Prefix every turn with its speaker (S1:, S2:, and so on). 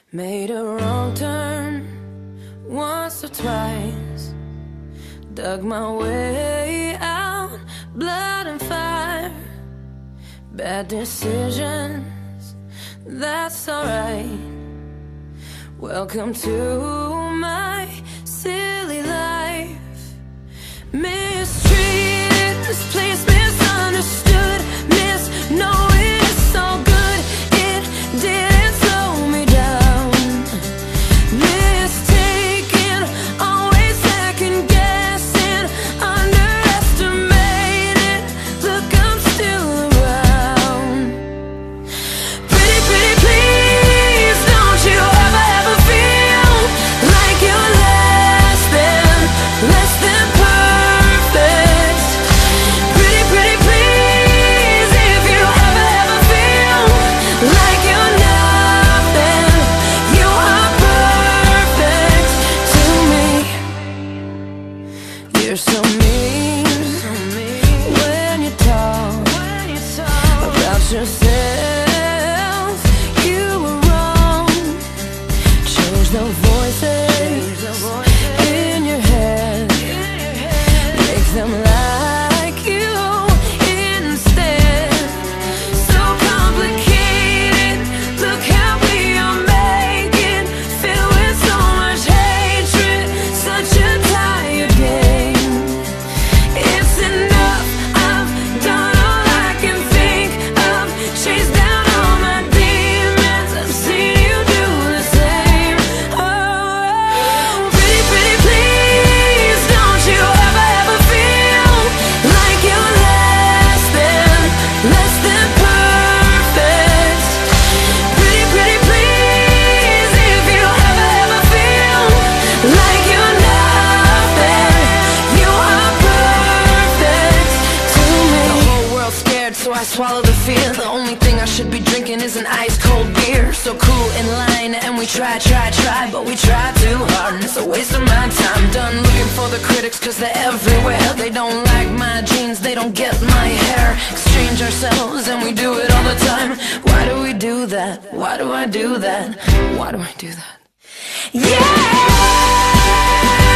S1: Made a wrong turn once or twice, dug my way out, blood and fire. Bad decisions, that's alright. Welcome to my silly life. Mistreated, misplaced, misunderstood, knowing it's all good. It didn't slow me down. Mistaken, always second guessing, underestimated. Look, I'm still around. Pretty, pretty please, don't you ever feel like you're less than perfect. Pretty, pretty please, if you ever feel like you're nothing, you are perfect to me. You're so mean when you talk about yourself. You were wrong. Change the voices in your head, make them like you instead. So complicated, look how we are making, filled with so much hatred, such a tired game. It's enough, I've done all I can think of, chased down all my demons, I've seen you do the same. Oh, pretty, pretty please, don't you ever feel like you're less than perfect. Pretty, pretty please, if you ever feel like you're nothing, you are perfect to me. The whole world's scared, so I swallow the fear. The only thing I should be drinking is an ice cold beer. So cool in line, and we try, but we try too hard, and it's a waste of my time. Done looking for the critics, cause they're everywhere. They don't like my jeans, they don't get my hair. Exchange ourselves, and we do it all the time. Why do we do that? Why do I do that? Why do I do that? Yeah!